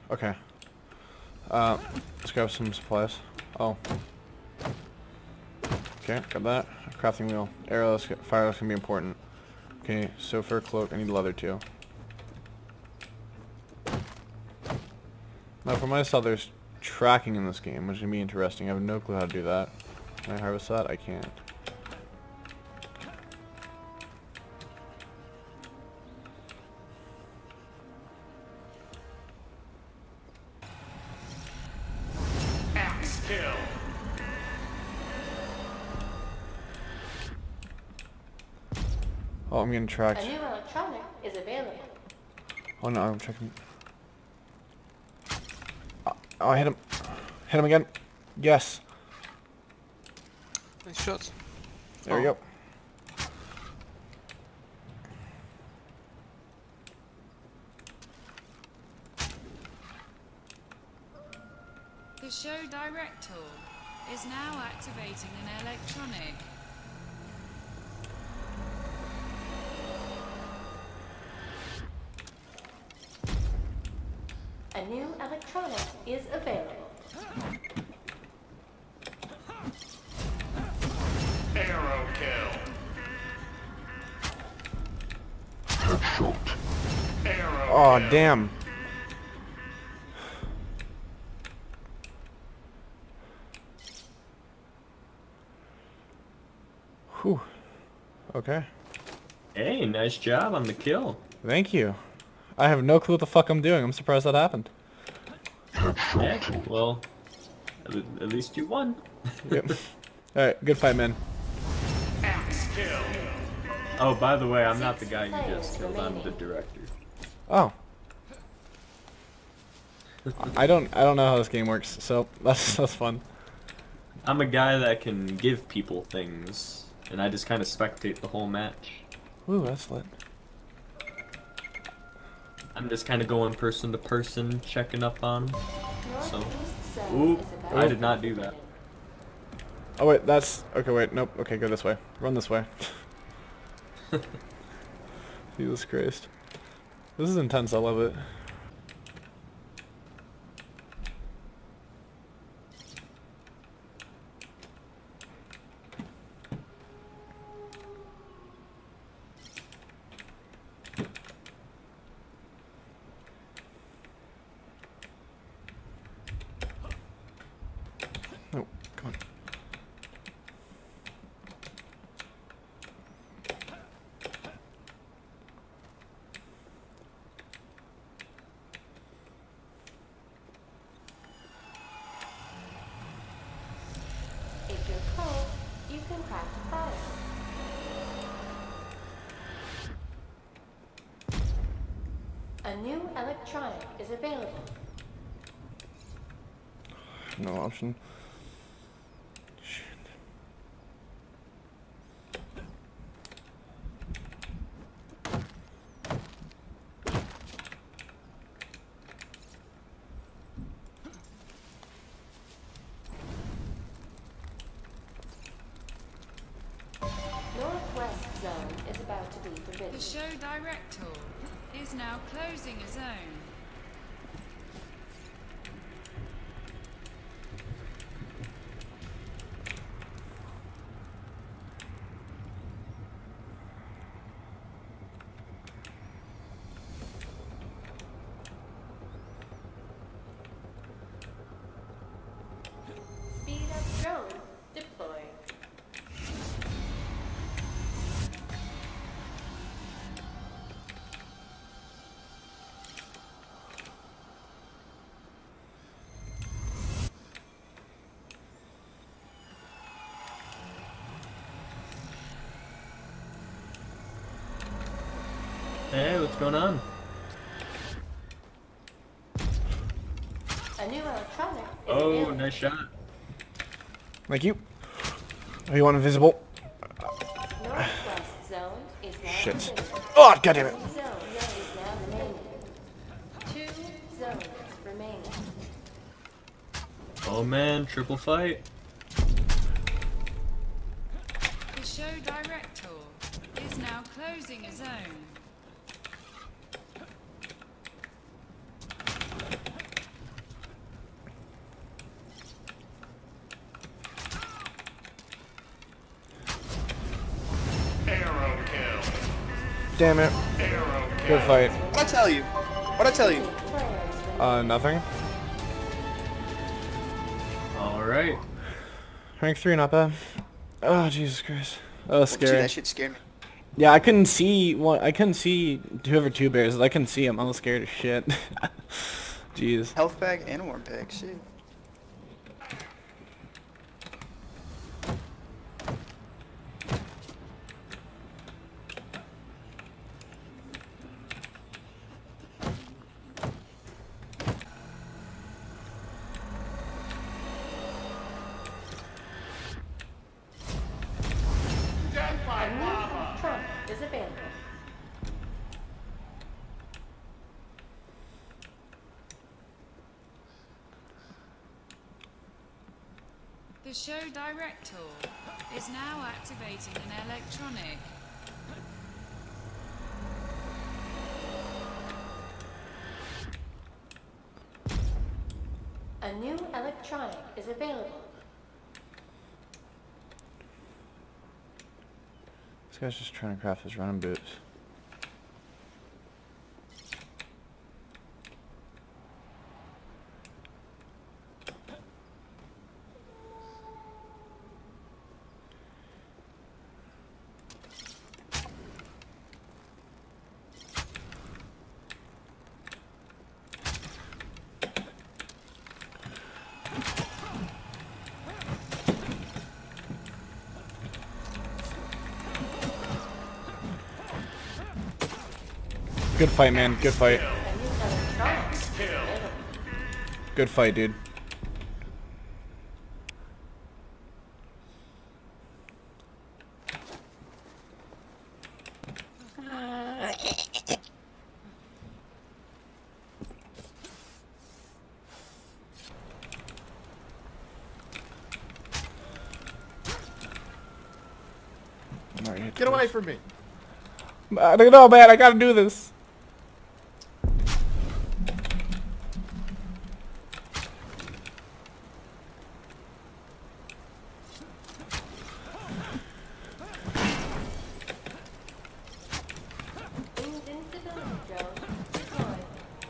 Okay. Let's grab some supplies. Oh. Okay, got that. Crafting wheel. Arrows, fire can be important. Okay, so for a cloak, I need leather too. Now for myself, there's tracking in this game, which is going to be interesting. I have no clue how to do that. Can I harvest that? I can't. Axe kill. Oh, I'm getting tracked. A new electronic is available. Oh no, I'm checking. Oh, I hit him. Hit him again. Yes. Nice shot. There we go. The show direct tool is now activating an electronic. A new electronic is available. Arrow kill. Arrow Oh, kill. damn. Whew. Okay. Hey, nice job on the kill. Thank you. I have no clue what the fuck I'm doing. I'm surprised that happened. Yeah, well, at least you won. Yep. Alright, good fight, man. Axe kill. Oh, by the way, I'm not the guy you just killed. I'm the director. Oh. I don't know how this game works, so that's fun. I'm a guy that can give people things, and I just kind of spectate the whole match. Ooh, that's lit. I'm just kind of going person to person, checking up on 'em. So, Northeast zone oop, is about I to did be not do that. completed. Oh wait, that's okay. Wait, nope. Okay, go this way. Run this way. Jesus Christ, this is intense. I love it. Oh, come on. If you're cold, you can craft a fire. A new electronic is available. No option. Shit. Northwest zone is about to be forbidden. The show direct tool is now closing a zone. Speed up drone deployed. Hey, what's going on? A new electronic is Oh, available. nice shot. Thank you. Oh, you want invisible? Northwest zone is now Shit. forbidden. Oh, goddammit. Zone is now remaining. 2 zones remaining. Oh man, triple fight. The show direct tool is now closing a zone. Damn it. Arrow kill. Good fight. What'd I tell you? What'd I tell you? Players Nothing. All right. Rank 3, not bad. Oh, Jesus Christ. That was Well, gee, scary. that shit scared me. Yeah, I couldn't see one. I couldn't see whoever two bears. I couldn't see him. I was scared as shit. Jeez. Health bag and worm bag. Shit. Death by A new lava. electronic is available. The show direct tool is now activating an electronic. A new electronic is available. This guy's just trying to craft his running boots. Good fight, man. Good fight. A new electronic is Kill. available. Good fight, dude. Get away from me. I don't know, man. I gotta do this. Invincibility drone deployed.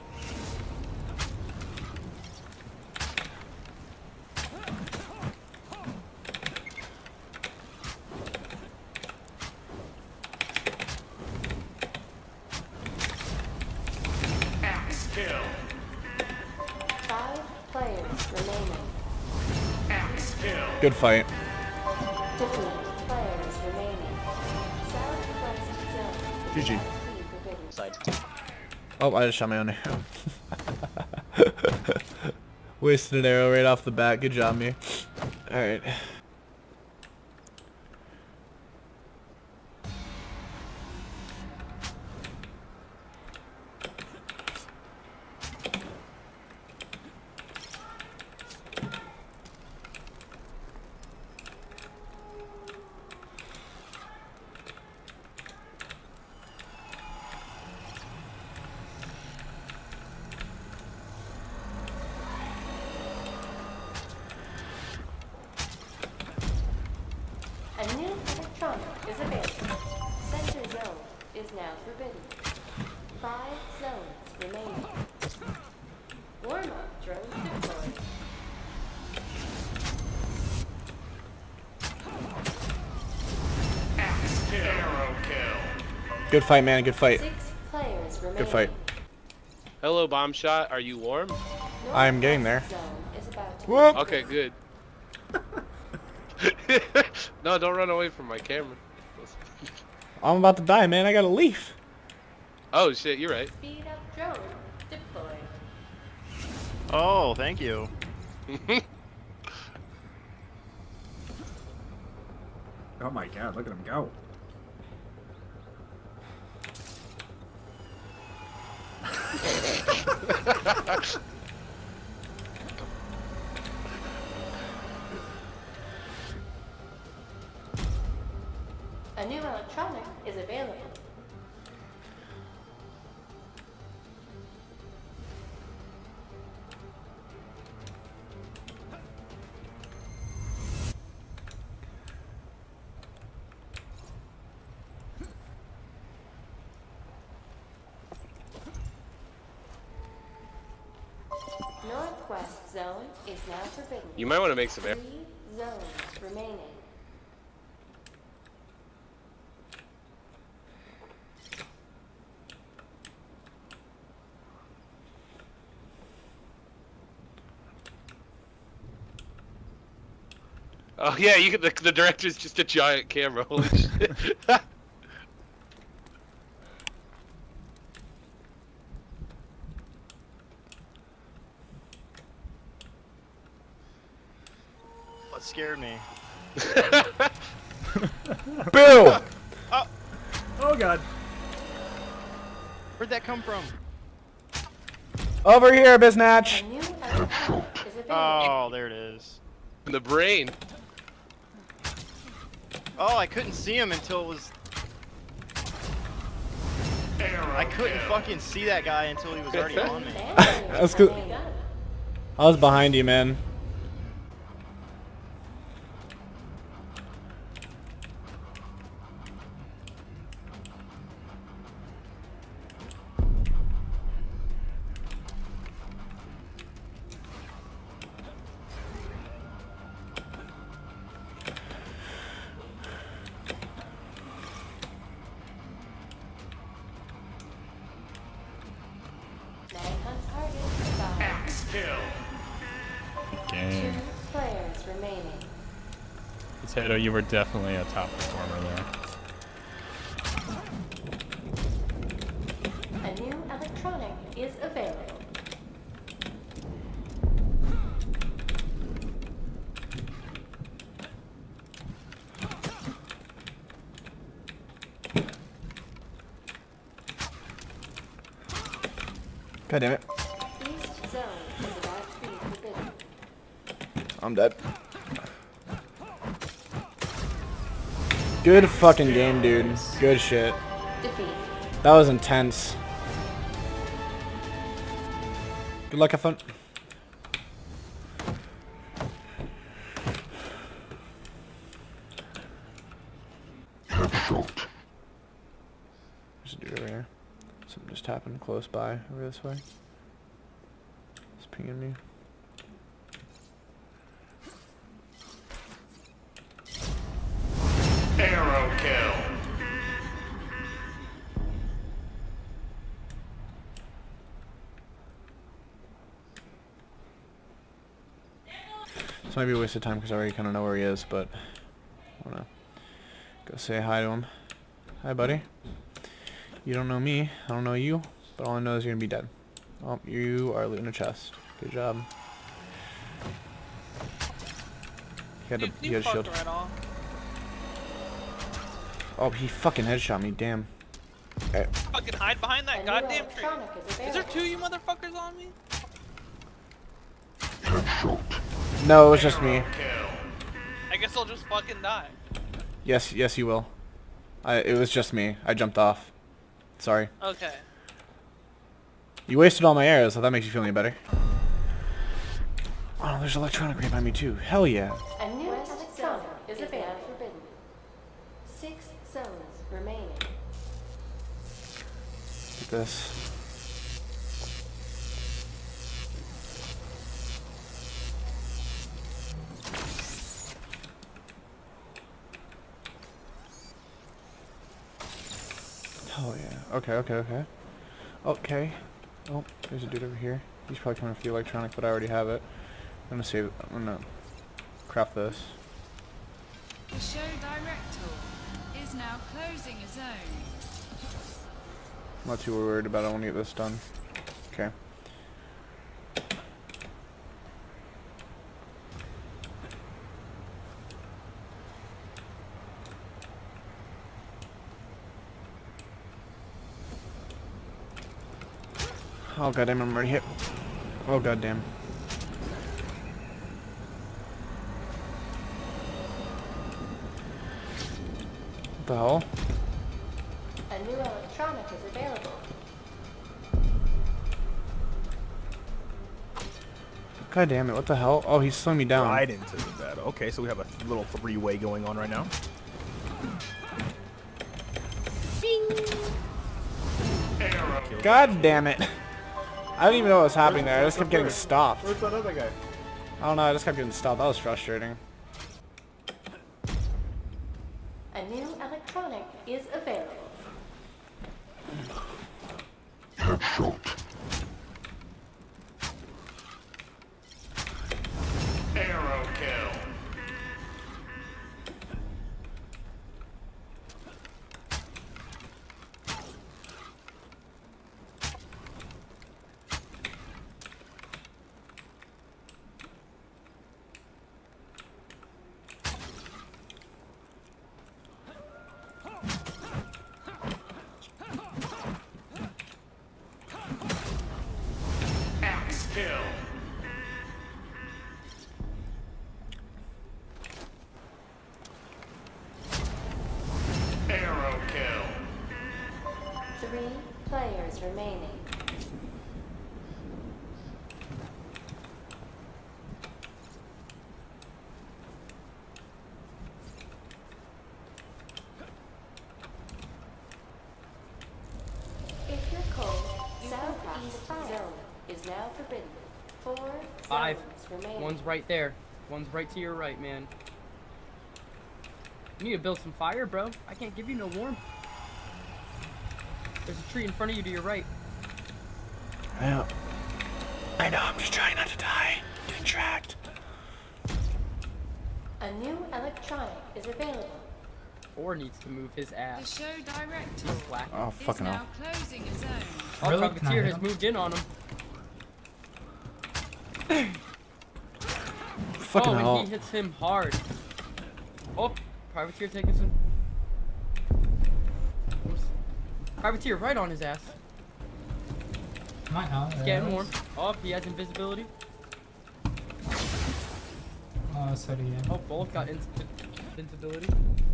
Axe kill. 5 players remaining. Axe kill. Good fight. 50 players remaining. Southwest zone. GG. Forbidden. Oh, I just shot my own arrow. Wasted an arrow right off the bat. Good job, me. Alright. A new electronic is available. Center zone is now forbidden. 5 zones remaining. Warm-up drone deployed. Axe kill. Arrow kill. Good fight, man. Good fight. 6 players remaining. Good fight. Hello, bomb shot. Are you warm? I am getting there. Zone is about to Whoop. Okay, good. No, don't run away from my camera. I'm about to die, man. I gotta leave. Oh shit, you're right. speed up drone deployed. Oh, thank you. Oh my god, look at him go. A new electronic is available. Northwest zone is now forbidden. You might want to make some air. 3 zones remaining. Oh yeah, you get the director's just a giant camera. Holy shit. What scared me? Bill! Oh god. Where'd that come from? Over here, Biznatch! A new electronic is available. Oh, there it is. In the brain. Oh, I couldn't see him until it was. I couldn't fucking see that guy until he was already on me. That's good. I was behind you, man. Manhunt target spotted. Axe kill. 2 players remaining. Potato, you were definitely a top performer there. A new electronic is available. God damn it. East zone is about to be forbidden. I'm dead. Good fucking game, dude. Good shit. Defeat. That was intense. Good luck, have fun. There's a dude over here. Something just happened close by over this way. It's pinging me. Arrow kill. This might be a waste of time because I already kind of know where he is, but I wanna go say hi to him. Hi, buddy. You don't know me, I don't know you, but all I know is you're gonna be dead. Oh, you are looting a chest. Good job. He had a shield. Oh, he fucking headshot me, damn. Okay. Fucking hide behind that A new goddamn tree. electronic is Is there available. 2 of you motherfuckers on me? No, it was just me. I guess I'll just fucking die. Yes, yes you will. It was just me. I jumped off. Sorry. Okay. You wasted all my arrows, so that makes you feel any better. Oh, there's electronic right by me too. Hell yeah. A new electronic is available. Forbidden. 6 zones remaining. Get this. Oh yeah. Okay, okay, okay. Okay. Oh, there's a dude over here. He's probably coming for the electronic, but I already have it. I'm gonna save it. I'm gonna craft this. The show director is now closing a zone. I'm not too worried about it. I want to get this done. Okay. Oh goddamn, I'm already hit. Oh goddamn. What the hell? A new electronic is available. God damn it, what the hell? Oh, he's slowing me down. Right into the bed. Okay, so we have a little three-way going on right now. God damn it. I didn't even know what was happening there. I just kept getting stopped. Where's that other guy? I don't know. I just kept getting stopped. That was frustrating. A new electronic is available. Headshot. Arrow kill. Axe kill. Arrow kill. 3 players remaining. If you're cold, southeast zone is now forbidden. 4 5. zones remaining. One's right there. One's right to your right, man. You need to build some fire, bro. I can't give you no warmth. There's a tree in front of you to your right. I know. I'm just trying not to die. Getting tracked. A new electronic is available. Or needs to move his The ass. show director Slack. Oh, is fucking now hell. closing a zone. Oh, Really? Can I Privateer hit has him? moved in on him. Fucking oh, hell. and he hits him hard. Oh, Privateer taking some. Oops. Privateer right on his ass. Might not. Getting warm. Oh, he has invisibility. Oh, so do you. Oh, both got invincibility.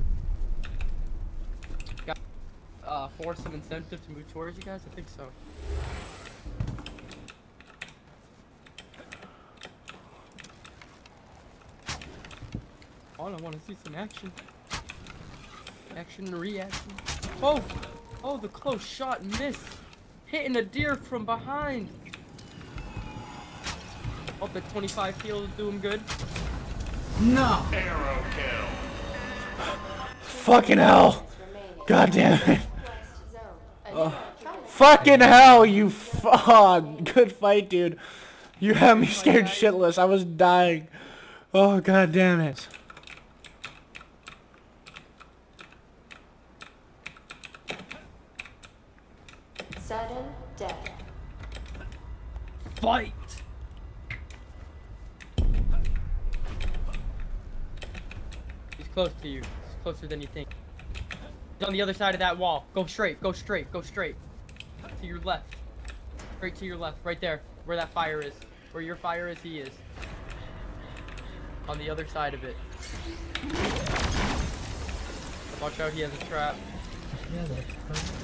Got force some incentive to move towards you guys? I think so. Oh, I want to see some action. Action and reaction. Oh! Oh, the close shot and miss. Hitting a deer from behind. Oh, the 25 heal is doing good. No! Arrow kill. Fucking hell. Remaining. God damn it. West zone. A new electronic. Fucking hell, you good fight, dude. You had me scared shitless. I was dying. Oh, god damn it. Sudden death. Fight! He's close to you. He's closer than you think. He's on the other side of that wall. Go straight, go straight, go straight. To your left. Straight to your left, right there. Where that fire is. Where your fire is, he is. On the other side of it. Watch out, he has a trap. Yeah, that's perfect.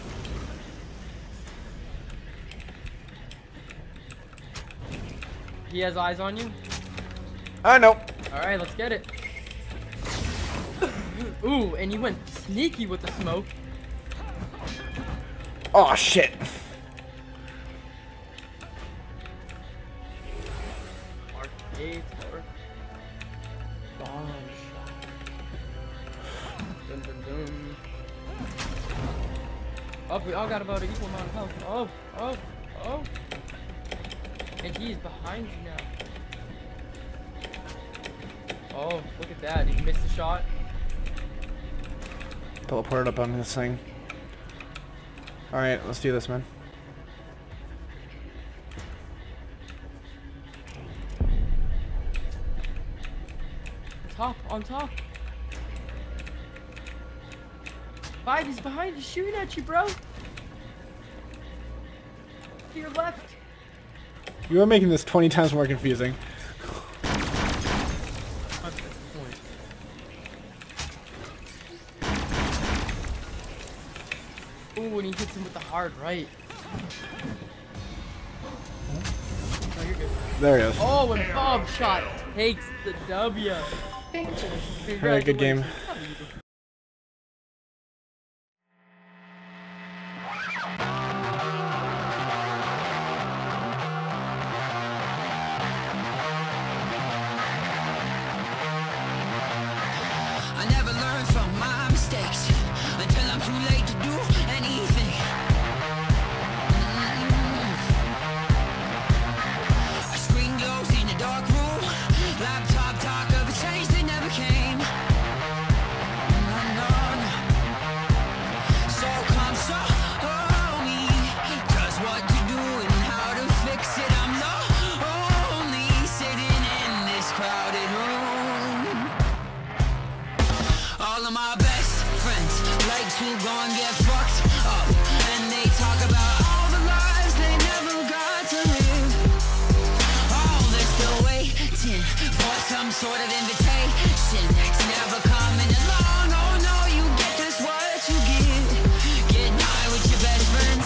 He has eyes on you? I know. Alright, let's get it. Ooh, and you went sneaky with the smoke. Oh, shit. Arcade or bomb shot. Dun dun dun. Oh, we all got about an equal amount of health. Oh, oh, oh. And he's behind you now. Oh, look at that. He missed the shot. Teleported up on this thing. Alright, let's do this, man. Top, on top. 5, he's behind you, shooting at you, bro. To your left. You are making this 20 times more confusing. That's the point. Ooh, and he hits him with the hard right. Oh, you're good. There he is. Oh, and Bob Shot takes the W. Alright, good game. sort of invitation. It's never coming along. Oh no, you get just what you give. Getting high with your best friends.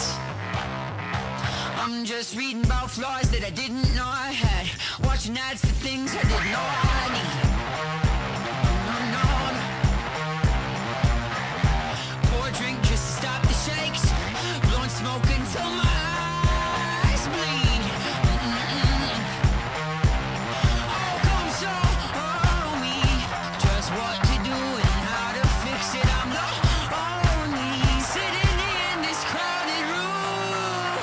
I'm just reading about flaws that I didn't know I had. Watching ads for things I didn't know I need. No, no, no. Pour a drink just to stop the shakes. Blowing smoke until my eyes bleed. Oh, come show me just what to do and how to fix it. I'm the only sitting in this crowded room.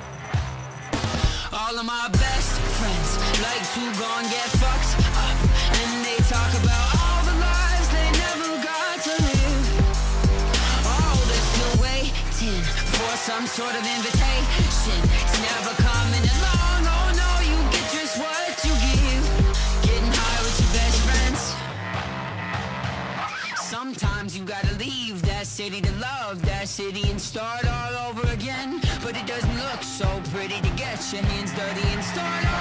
All of my best friends like to go and get fucked up, and they talk about all the lives they never got to live. Oh, they're still waiting for some sort of invitation. It's never coming along. Oh no, you get just what you give. Getting high with your best friends. Sometimes you gotta leave that city to love that city and start all over again. But it doesn't look so pretty to get your hands dirty and start